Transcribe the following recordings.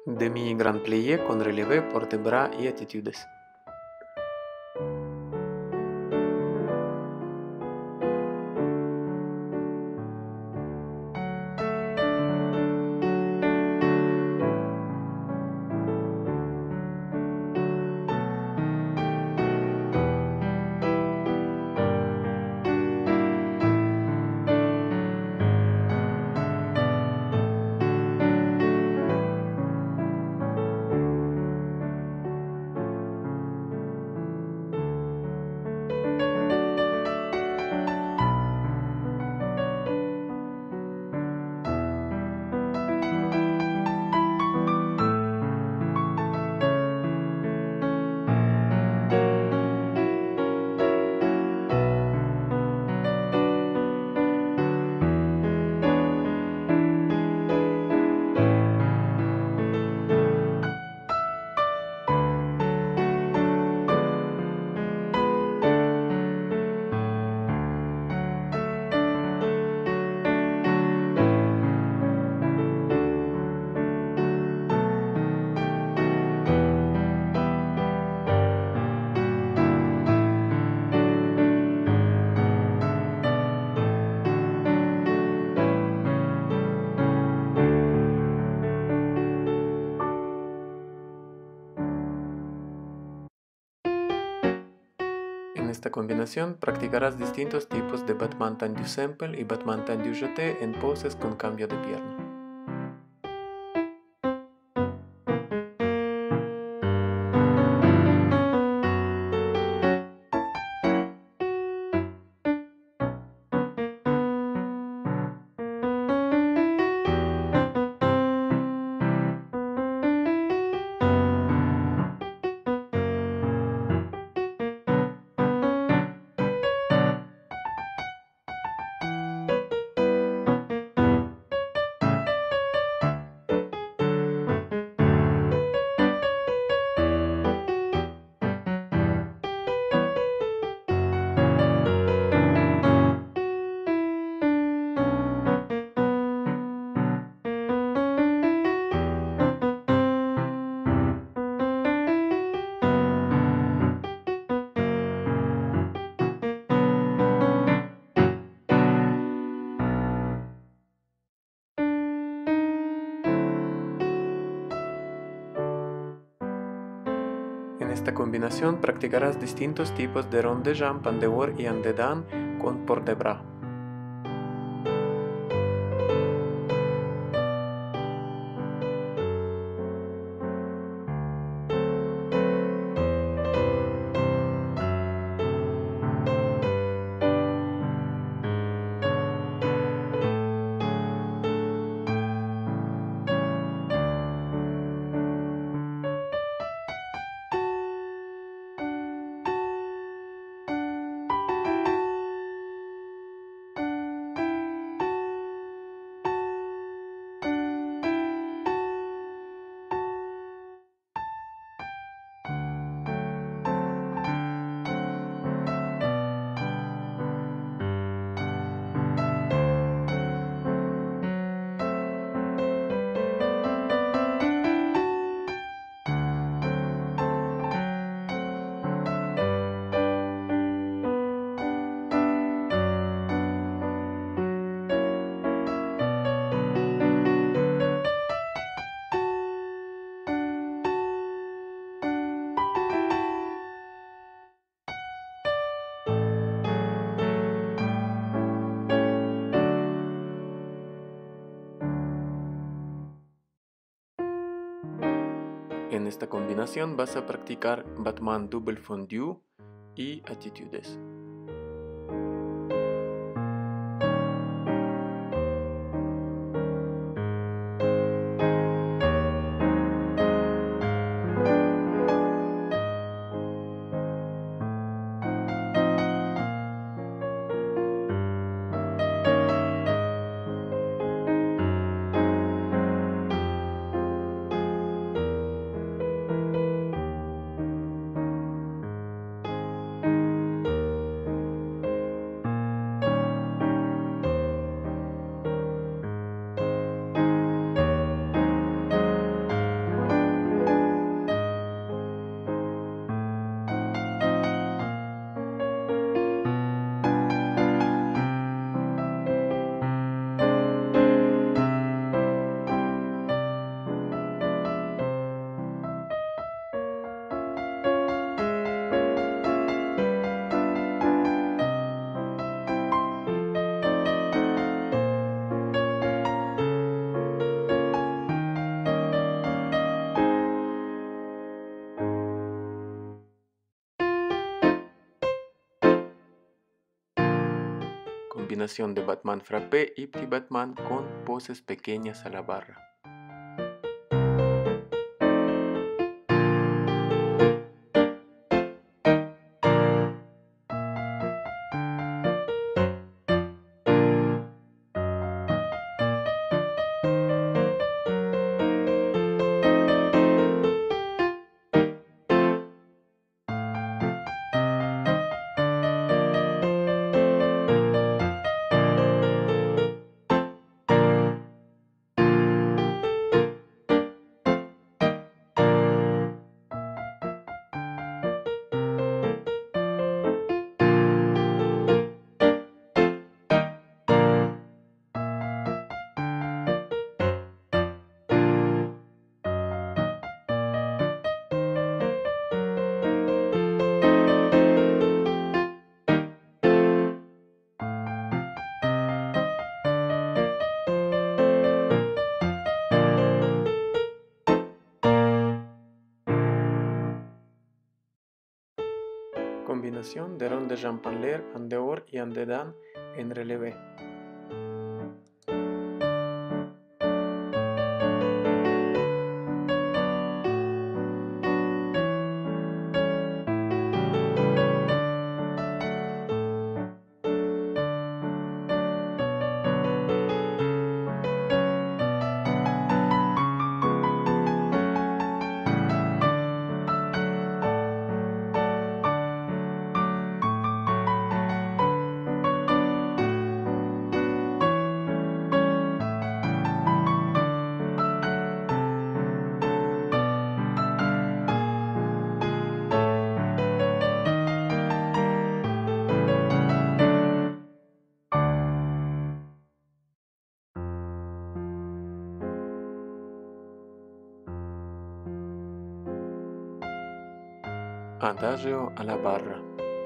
Demi-grand plié con relevé por de bras y attitudes. En esta combinación practicarás distintos tipos de battement tendu simple y battement tendu jeté en poses con cambio de pierna. En esta combinación practicarás distintos tipos de rond de jambe en dehors y en dedans con por de bras. En esta combinación vas a practicar battement double fondu y attitudes. combinación de Batman frappé y Petit Batman con poses pequeñas a la barra. Combinación de rond de jambe en l'air, en dehors y en dedans en relevé. Adagio a la barra.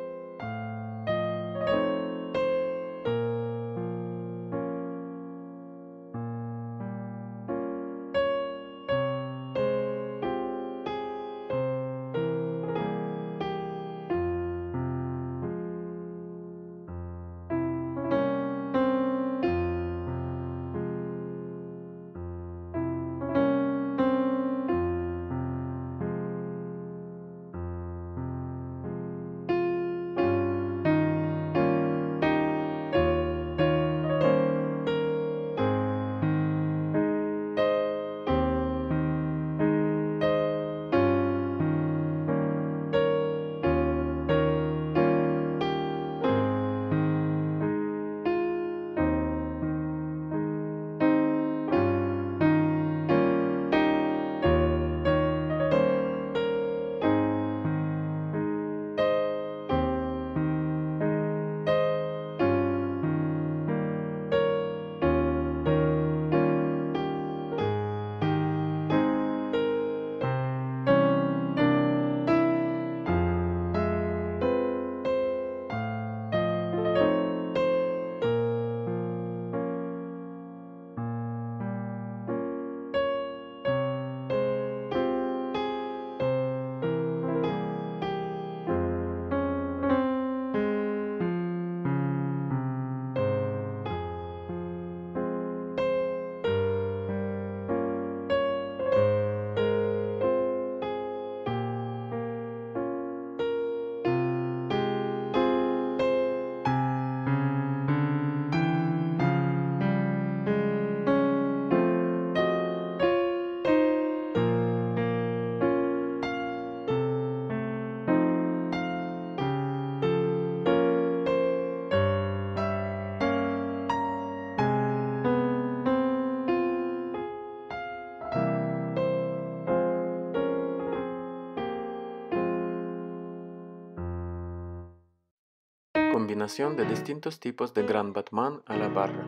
Combinación de distintos tipos de Grand Batman a la barra.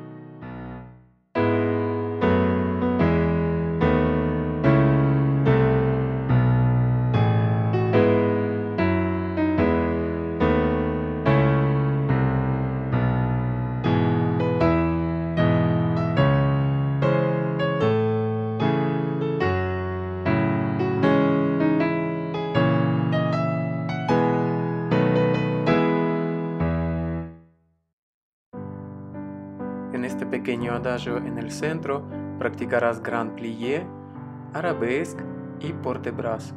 pequeño adagio en el centro, practicarás grand plié, arabesque y port de bras.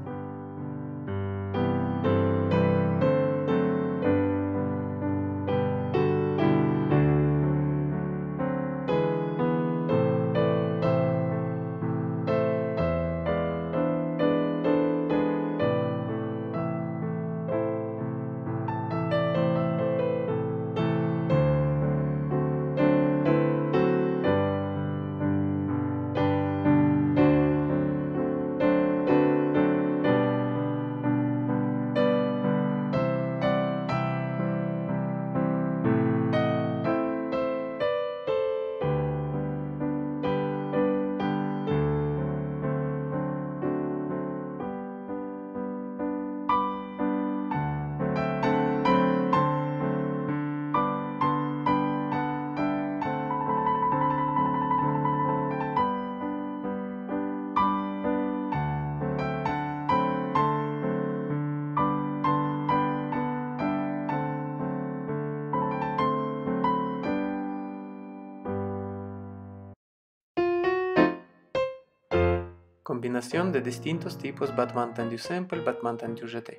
Combinación de distintos tipos battement tendu simple, battement tendu jeté.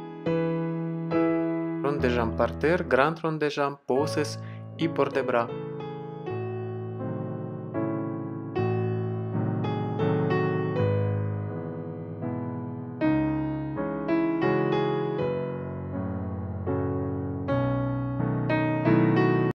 Rond de jambe par terre, grand rond de jambe, poses y port de bras.